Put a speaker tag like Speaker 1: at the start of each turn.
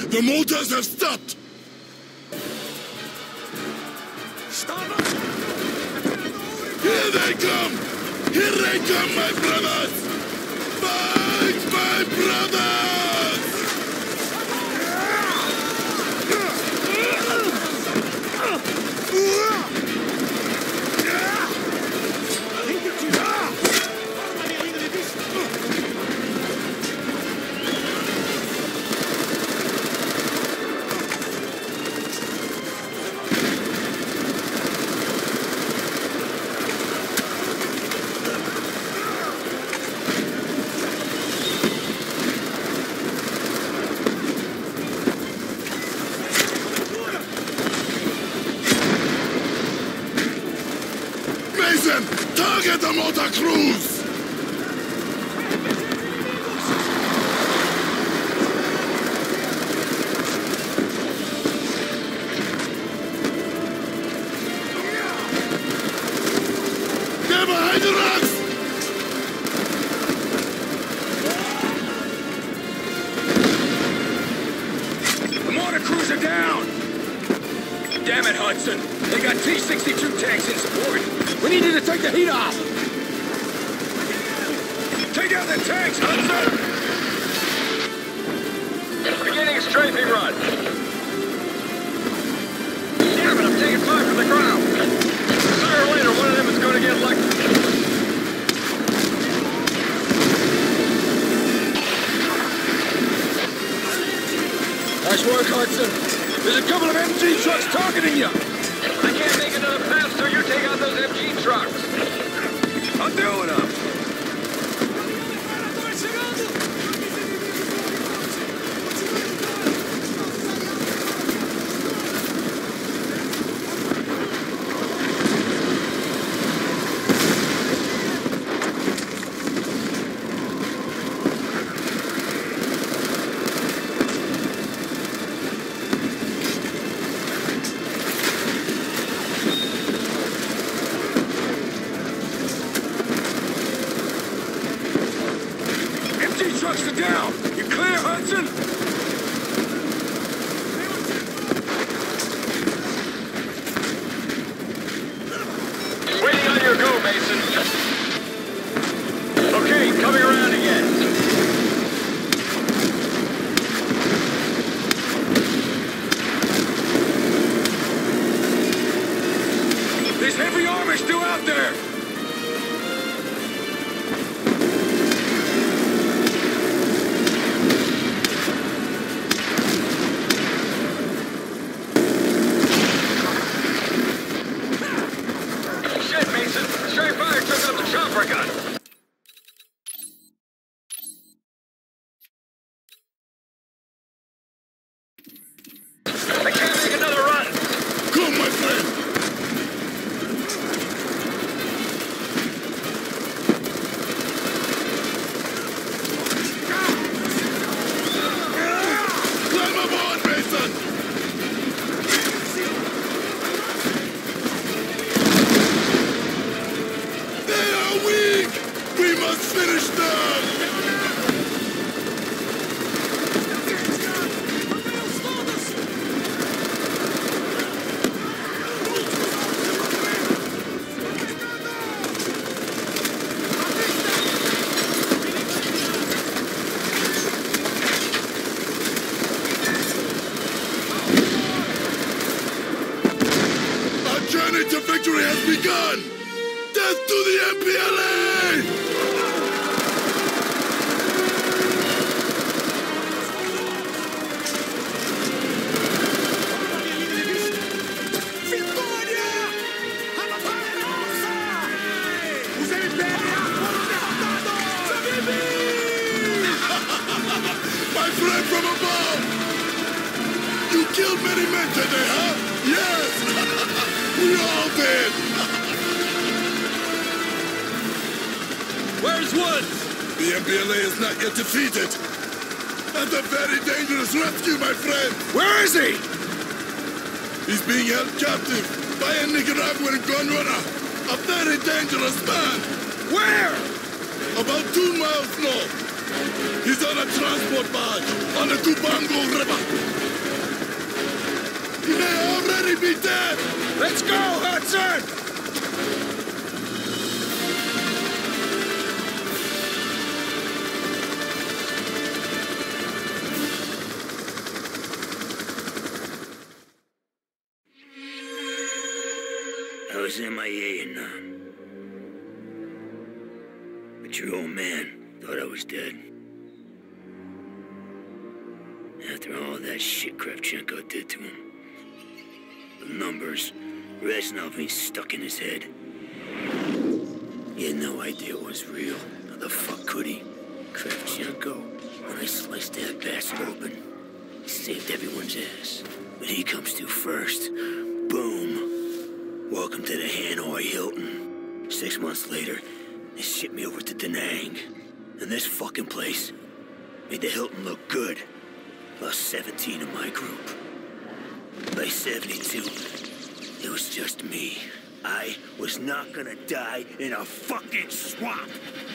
Speaker 1: The motors have stopped!
Speaker 2: Stop!
Speaker 1: Here they come! Here they come, my brothers! Fight, my brothers! Mason, target the motor crews! They're behind the rocks!
Speaker 2: The mortar crews are down! Damn it, Hudson! They got T-62 tanks in support! We need you to take the heat off! Take out the tanks, Hudson! Beginning strafing run! Damn it, I'm taking fire from the ground! Sooner or later, one of them is going to get elected. Nice work, Hudson! There's a couple of MG trucks targeting you! I can't make another pass till you take out those MG trucks! I'm doing them! Trucks are down! You clear, Hudson? Waiting on your go, Mason. Okay, coming around again. There's heavy armor still out there! Straight fire took out the chopper gun. I can't make another run.
Speaker 1: Come, my friend! Climb aboard, Mason! We must finish them! Our journey to victory has begun! Death to the MPLA! My friend from above! You killed many men today, huh? Yes! We all did!
Speaker 2: Where's Woods?
Speaker 1: The MPLA is not yet defeated. That's a very dangerous rescue, my friend!
Speaker 2: Where is he?
Speaker 1: He's being held captive by a Nicaraguan gun runner. A very dangerous man.
Speaker 2: Where?
Speaker 1: About 2 miles north. He's on a transport barge on the Cubango River. He may already be dead.
Speaker 2: Let's go, Hudson!
Speaker 3: I was MIA and but your old man thought I was dead. After all that shit Kravchenko did to him. The numbers, Reznov ain't stuck in his head. He had no idea it was real. How the fuck could he? Kravchenko, when I sliced that bastard open, he saved everyone's ass. But he comes to first. Boom. Welcome to the Hanoi Hilton. 6 months later, they shipped me over to Da Nang. And this fucking place made the Hilton look good. Lost 17 of my group. By 72, it was just me. I was not gonna die in a fucking swamp.